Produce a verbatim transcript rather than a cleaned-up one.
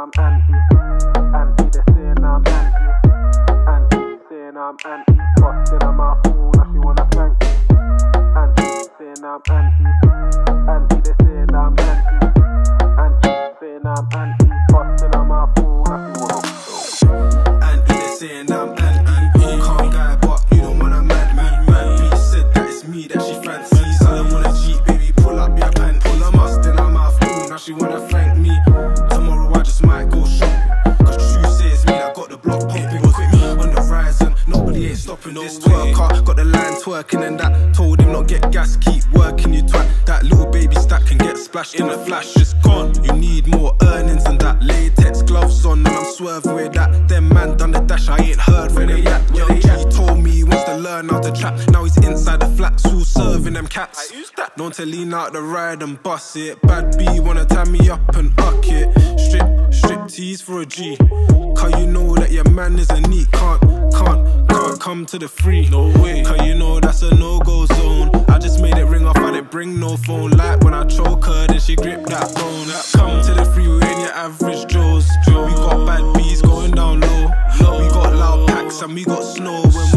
I'm anti, anti, they saying I'm anti, anti, saying I'm anti, busting on my fool, now she wanna thank me. Anti, saying I'm anti, anti, they saying I'm anti, anti, saying I'm anti, busting on my fool, now she wanna. Anti, they saying I'm anti, calm guy, but you don't wanna mad me. Mad me said that it's me that she fancies. I don't wanna cheat, baby, pull up your pants. Pull her must in her mouth, ooh, now she wanna thank me. Tomorrow I just might go shopping, cause true says me that got the block pumping. Quick me on the rise and nobody ain't stopping. This twerker got the line twerking and that. Told him not get gas, keep working you twat. That little baby stack can get splashed in a flash, just gone. You need more earnings than that. Latex gloves on and I'm swerving with that. Them man done the dash, I ain't heard from the yak. Young G told me he wants to learn how to trap. Now he's inside the flats, who's serving them cats. Known to lean out the ride and bust it. Bad B wanna tie me up and uck it. Strip, strip tease for a G. Cause you know that your man is a neat. Can't, can't, can't come to the free. No way. Cause you know that's a no-go zone. I just made it ring off, I didn't bring no phone. Like when I choke her, then she grip that bone. Come to the freeway in your average Joes. We got bad B's going down low. We got loud packs and we got snow when